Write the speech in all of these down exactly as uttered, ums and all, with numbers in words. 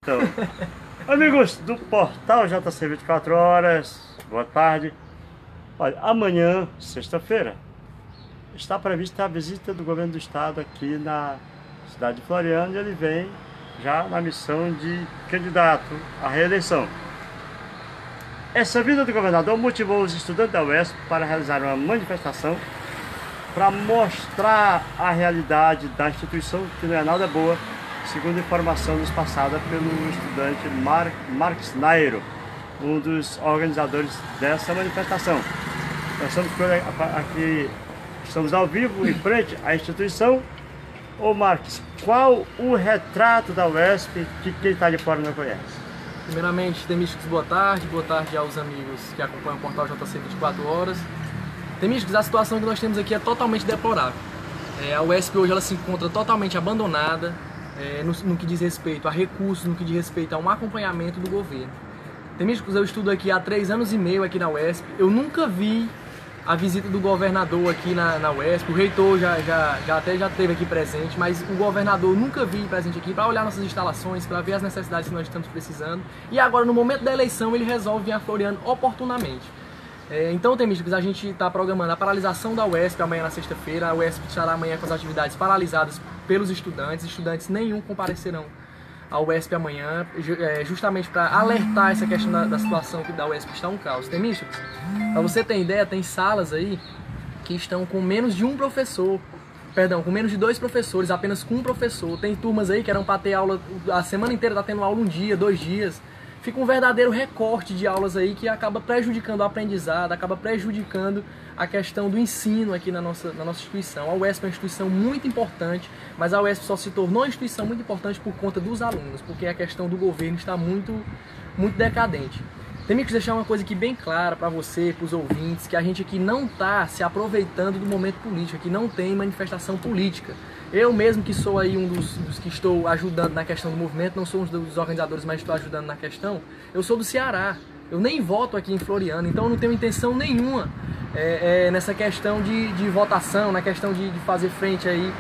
Então, amigos do Portal J C vinte e quatro horas, boa tarde. Olha, amanhã, sexta-feira, está prevista a visita do governo do estado aqui na cidade de Floriano, e ele vem já na missão de candidato à reeleição. Essa vinda do governador motivou os estudantes da U E S P para realizar uma manifestação para mostrar a realidade da instituição, que não é nada boa, segundo informação nos passada pelo estudante Mar Marcos Nairo, um dos organizadores dessa manifestação. Nós estamos aqui, estamos ao vivo em frente à instituição. Ô Marcos, qual o retrato da U E S P que quem está de fora não conhece? Primeiramente, Temísticos, boa tarde, boa tarde aos amigos que acompanham o Portal J C vinte e quatro horas. Temísticos, a situação que nós temos aqui é totalmente deplorável. É, a U E S P hoje ela se encontra totalmente abandonada é, no, no que diz respeito a recursos, no que diz respeito a um acompanhamento do governo. Temísticos, eu estudo aqui há três anos e meio aqui na U E S P, eu nunca vi a visita do governador aqui na, na U E S P, o reitor já, já, já até já esteve aqui presente, mas o governador nunca vi presente aqui para olhar nossas instalações, para ver as necessidades que nós estamos precisando. E agora, no momento da eleição, ele resolve vir a Floriano oportunamente. É, então, Temísticos, a gente está programando a paralisação da U E S P amanhã na sexta-feira. A U E S P estará amanhã com as atividades paralisadas pelos estudantes, estudantes nenhum comparecerão à U E S P amanhã, justamente para alertar essa questão da, da situação que da U E S P está um caos. Temísticos, para você ter ideia, tem salas aí que estão com menos de um professor, perdão, com menos de dois professores, apenas com um professor. Tem turmas aí que eram para ter aula a semana inteira, tá tendo aula um dia, dois dias. Fica um verdadeiro recorte de aulas aí que acaba prejudicando o aprendizado, acaba prejudicando a questão do ensino aqui na nossa, na nossa instituição. A U E S P é uma instituição muito importante, mas a U E S P só se tornou uma instituição muito importante por conta dos alunos, porque a questão do governo está muito, muito decadente. Tem que deixar uma coisa aqui bem clara para você, para os ouvintes, que a gente aqui não está se aproveitando do momento político, aqui não tem manifestação política. Eu mesmo que sou aí um dos, dos que estou ajudando na questão do movimento, não sou um dos organizadores, mas estou ajudando na questão, eu sou do Ceará, eu nem voto aqui em Floriano, então eu não tenho intenção nenhuma é, é, nessa questão de, de votação, na questão de, de fazer frente aí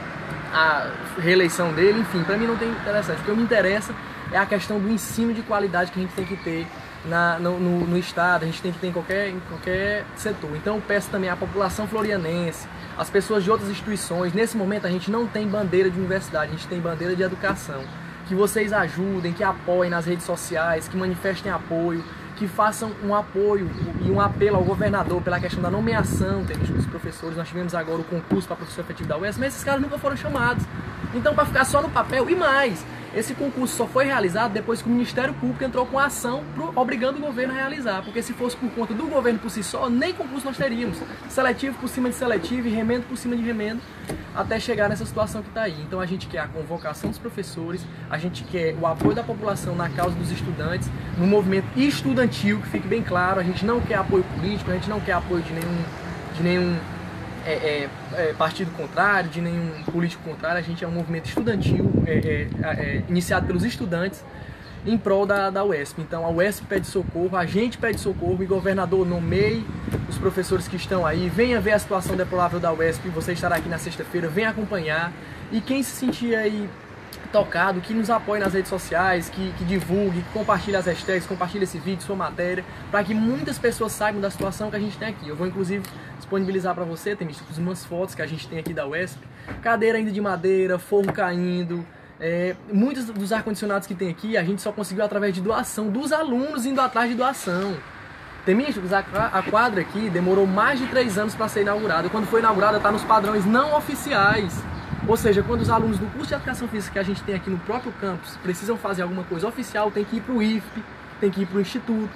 à reeleição dele, enfim, para mim não tem interessante. O que me interessa é a questão do ensino de qualidade que a gente tem que ter Na, no, no, no estado, a gente tem que ter em qualquer, em qualquer setor. Então eu peço também à população florianense, as pessoas de outras instituições, nesse momento a gente não tem bandeira de universidade, a gente tem bandeira de educação. Que vocês ajudem, que apoiem nas redes sociais, que manifestem apoio, que façam um apoio e um apelo ao governador pela questão da nomeação dos professores. Nós tivemos agora o concurso para professor efetivo da U E S P, mas esses caras nunca foram chamados. Então, para ficar só no papel, e mais, esse concurso só foi realizado depois que o Ministério Público entrou com a ação pro, obrigando o governo a realizar, porque se fosse por conta do governo por si só, nem concurso nós teríamos. Seletivo por cima de seletivo e remendo por cima de remendo, até chegar nessa situação que está aí. Então a gente quer a convocação dos professores, a gente quer o apoio da população na causa dos estudantes, no movimento estudantil, que fique bem claro, a gente não quer apoio político, a gente não quer apoio de nenhum, de nenhum É, é, é, partido contrário, de nenhum político contrário. A gente é um movimento estudantil é, é, é, iniciado pelos estudantes em prol da, da U E S P. Então a U E S P pede socorro, a gente pede socorro, e o governador nomeie os professores que estão aí, venha ver a situação deplorável da U E S P, você estará aqui na sexta-feira, venha acompanhar, e quem se sentir aí tocado, que nos apoie nas redes sociais, que, que divulgue, que compartilhe as hashtags, compartilhe esse vídeo, sua matéria, para que muitas pessoas saibam da situação que a gente tem aqui. Eu vou inclusive disponibilizar para você, tem umas fotos que a gente tem aqui da U E S P, cadeira ainda de madeira, forro caindo, é, muitos dos ar-condicionados que tem aqui a gente só conseguiu através de doação dos alunos indo atrás de doação. Temísticos, a, a quadra aqui demorou mais de três anos para ser inaugurada. Quando foi inaugurada está nos padrões não oficiais. Ou seja, quando os alunos do curso de Educação Física que a gente tem aqui no próprio campus precisam fazer alguma coisa oficial, tem que ir para o I F P, tem que ir para o Instituto,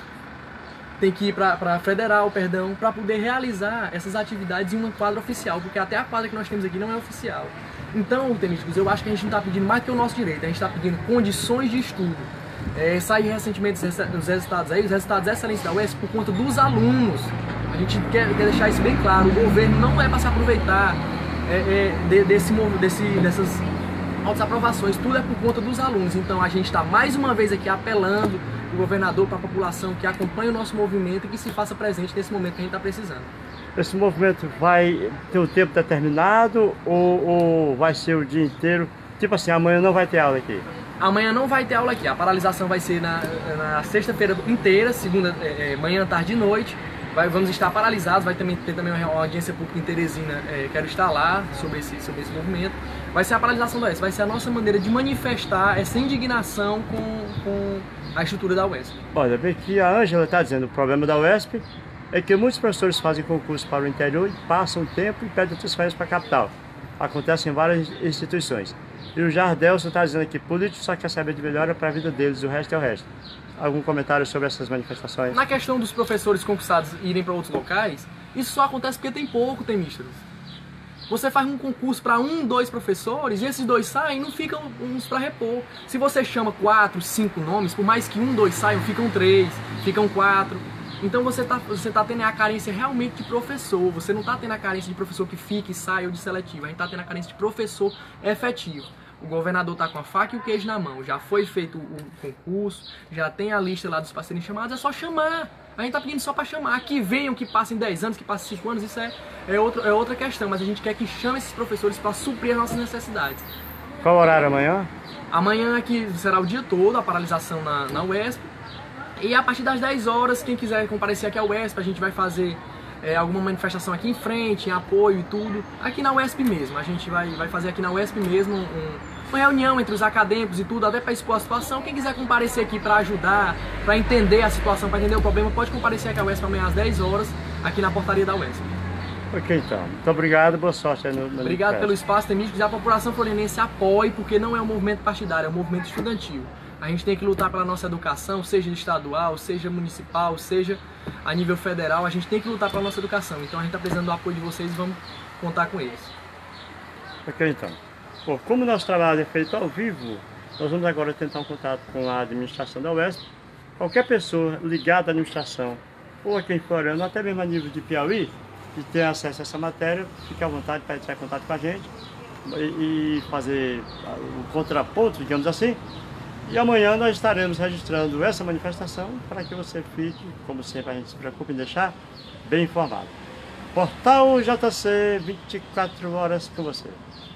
tem que ir para a Federal, perdão, para poder realizar essas atividades em uma quadra oficial, porque até a quadra que nós temos aqui não é oficial. Então, Temísticos, eu acho que a gente não está pedindo mais que o nosso direito, a gente está pedindo condições de estudo. É, saiu recentemente os resultados aí, os resultados excelentes da U E S P por conta dos alunos. A gente quer, quer deixar isso bem claro, o governo não é para se aproveitar É, é, de, desse, desse, dessas altas aprovações, tudo é por conta dos alunos. Então a gente está mais uma vez aqui apelando o governador para a população que acompanha o nosso movimento e que se faça presente nesse momento que a gente está precisando. Esse movimento vai ter um tempo determinado ou, ou vai ser o dia inteiro? Tipo assim, amanhã não vai ter aula aqui? Amanhã não vai ter aula aqui, a paralisação vai ser na, na sexta-feira inteira, segunda, é, manhã, tarde e noite. Vai, vamos estar paralisados, vai também, ter também uma audiência pública em Teresina, é, quero estar lá sobre esse, sobre esse movimento. Vai ser a paralisação da U E S P, vai ser a nossa maneira de manifestar essa indignação com, com a estrutura da U E S P. Olha, bem que a Ângela está dizendo, o problema da U E S P é que muitos professores fazem concurso para o interior e passam tempo e pedem transferência para a capital. Acontece em várias instituições. E o Jardelson está dizendo aqui, político só quer saber de melhora para a vida deles, o resto é o resto. Algum comentário sobre essas manifestações? Na questão dos professores concursados irem para outros locais, isso só acontece porque tem pouco, tem místeros. Você faz um concurso para um, dois professores e esses dois saem, não ficam uns para repor. Se você chama quatro, cinco nomes, por mais que um, dois saiam, ficam três, ficam quatro. Então você está você tá tendo a carência realmente de professor, você não está tendo a carência de professor que fica e sai ou de seletivo, a gente está tendo a carência de professor efetivo. O governador está com a faca e o queijo na mão, já foi feito o concurso, já tem a lista lá dos pacientes chamados, é só chamar. A gente está pedindo só para chamar, que venham, que passem dez anos, que passem cinco anos, isso é, é, outro, é outra questão, mas a gente quer que chame esses professores para suprir as nossas necessidades. Qual horário amanhã? Amanhã aqui será o dia todo, a paralisação na, na U E S P. E a partir das dez horas, quem quiser comparecer aqui à U E S P, a gente vai fazer é, alguma manifestação aqui em frente, em apoio e tudo. Aqui na U E S P mesmo, a gente vai, vai fazer aqui na U E S P mesmo um, uma reunião entre os acadêmicos e tudo, até para expor a situação. Quem quiser comparecer aqui para ajudar, para entender a situação, para entender o problema, pode comparecer aqui à U E S P amanhã às dez horas, aqui na portaria da U E S P. Ok, então. Muito obrigado, boa sorte aí no, no Obrigado pelo espaço, Temísticos, e a população florinense apoie, porque não é um movimento partidário, é um movimento estudantil. A gente tem que lutar pela nossa educação, seja estadual, seja municipal, seja a nível federal, a gente tem que lutar pela nossa educação. Então a gente está precisando do apoio de vocês e vamos contar com eles. Ok, então. Bom, como o nosso trabalho é feito ao vivo, nós vamos agora tentar um contato com a administração da U E S P. Qualquer pessoa ligada à administração, ou aqui em Floriano, até mesmo a nível de Piauí, que tenha acesso a essa matéria, fique à vontade para entrar em contato com a gente e, e fazer o contraponto, digamos assim. E amanhã nós estaremos registrando essa manifestação para que você fique, como sempre a gente se preocupa em deixar, bem informado. Portal J C, vinte e quatro horas com você.